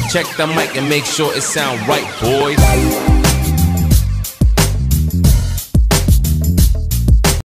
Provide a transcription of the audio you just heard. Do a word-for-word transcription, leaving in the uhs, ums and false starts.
Check the mic and make sure it sound right, boys.